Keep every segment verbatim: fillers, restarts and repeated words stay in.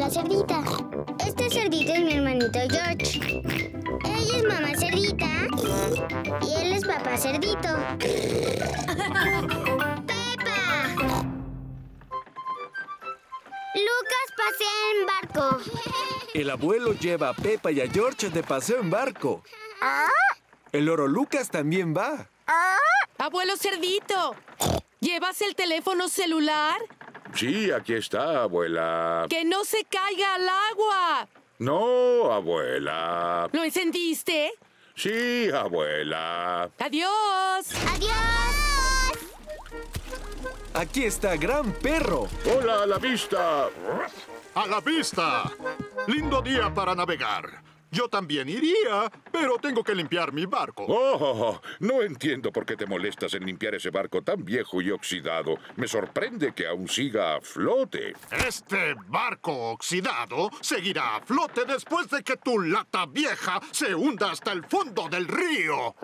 abuela cerdita. Este cerdito es mi hermanito George. Ella es mamá cerdita y él es papá cerdito. ¡Pepa! Lucas pasea en barco. El abuelo lleva a Pepa y a George de paseo en barco. El loro Lucas también va. ¡Abuelo cerdito! ¿Llevas el teléfono celular? Sí, aquí está, abuela. ¡Que no se caiga al agua! No, abuela. ¿Lo encendiste? Sí, abuela. ¡Adiós! ¡Adiós! Aquí está Gran Perro. ¡Hola, a la vista! ¡A la vista! Lindo día para navegar. Yo también iría, pero tengo que limpiar mi barco. Oh, no entiendo por qué te molestas en limpiar ese barco tan viejo y oxidado. Me sorprende que aún siga a flote. Este barco oxidado seguirá a flote después de que tu lata vieja se hunda hasta el fondo del río.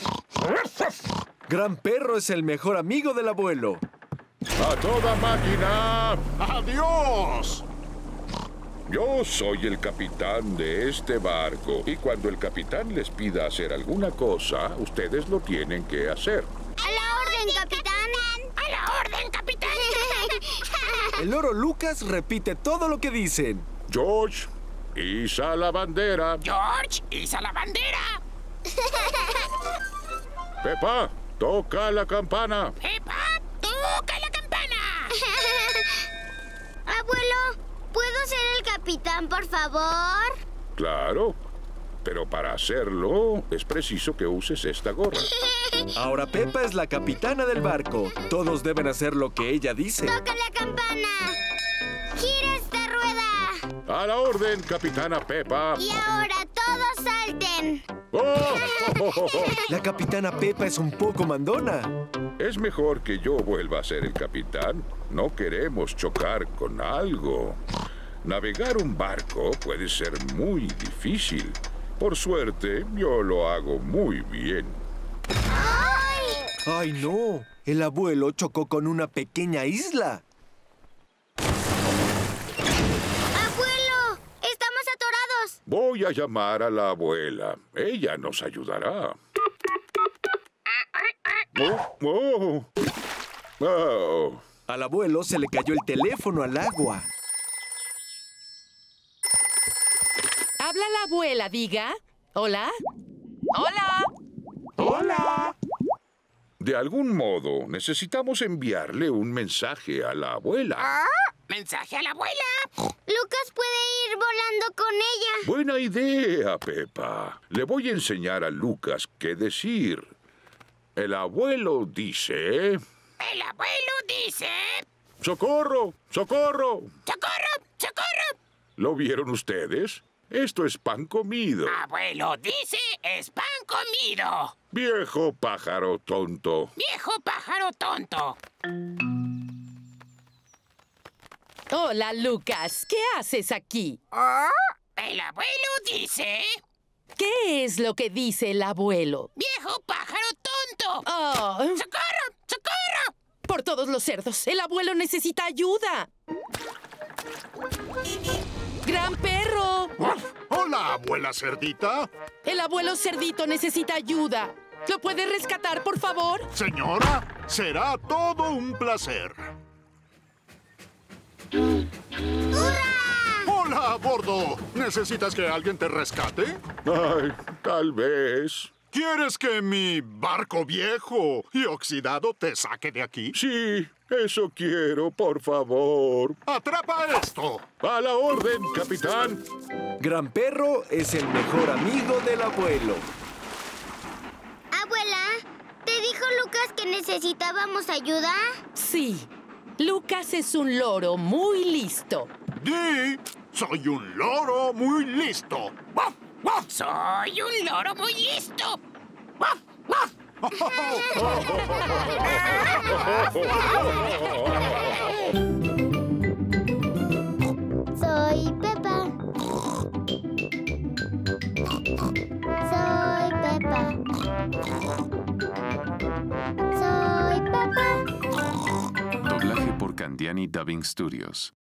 Gran Perro es el mejor amigo del abuelo. ¡A toda máquina! ¡Adiós! Yo soy el capitán de este barco y cuando el capitán les pida hacer alguna cosa, ustedes lo tienen que hacer. ¡A la orden, capitán! ¡A la orden, capitán! El loro Lucas repite todo lo que dicen. George, iza la bandera. George, iza la bandera. Pepa, toca la campana. Pepa, toca la campana. Abuelo, ¿puedo ser el capitán, por favor? Claro, pero para hacerlo es preciso que uses esta gorra. Ahora Pepa es la capitana del barco. Todos deben hacer lo que ella dice. ¡Toca la campana! ¡Gira esta rueda! A la orden, capitana Pepa. Y ahora todos salten. ¡Oh! La capitana Pepa es un poco mandona. Es mejor que yo vuelva a ser el capitán. No queremos chocar con algo. Navegar un barco puede ser muy difícil. Por suerte, yo lo hago muy bien. ¡Ay! ¡Ay, no! El abuelo chocó con una pequeña isla. ¡Abuelo! ¡Estamos atorados! Voy a llamar a la abuela. Ella nos ayudará. Oh, oh. Oh. Al abuelo se le cayó el teléfono al agua. Habla la abuela, diga. ¿Hola? ¡Hola! ¡Hola! De algún modo, necesitamos enviarle un mensaje a la abuela. ¿Mensaje a la abuela? Lucas puede ir volando con ella. Buena idea, Pepa. Le voy a enseñar a Lucas qué decir. El abuelo dice... El abuelo dice... ¡Socorro! ¡Socorro! ¡Socorro! ¡Socorro! ¿Lo vieron ustedes? Esto es pan comido. Abuelo dice es pan comido. Viejo pájaro tonto. Viejo pájaro tonto. Hola, Lucas. ¿Qué haces aquí? El abuelo dice... ¿Qué es lo que dice el abuelo? Viejo pájaro tonto. Oh, ¡Socorro! ¡Socorro! por todos los cerdos. El abuelo necesita ayuda. ¡Gran perro! Hola, abuela cerdita. El abuelo cerdito necesita ayuda. ¿Lo puede rescatar, por favor? Señora, será todo un placer. ¡Hurra! ¡Hola, a bordo! ¿Necesitas que alguien te rescate? Ay, tal vez. ¿Quieres que mi barco viejo y oxidado te saque de aquí? Sí, eso quiero, por favor. ¡Atrapa esto! ¡A la orden, capitán! Gran Perro es el mejor amigo del abuelo. Abuela, ¿te dijo Lucas que necesitábamos ayuda? Sí. Lucas es un loro muy listo. ¡Di! ¡Soy un loro muy listo! ¡Waf! ¡Waf! ¡Soy un loro muy listo! ¡Waf! ¡Waf! Soy Pepa. Soy Pepa. Soy Pepa. Doblaje por Candiani Dubbing Studios.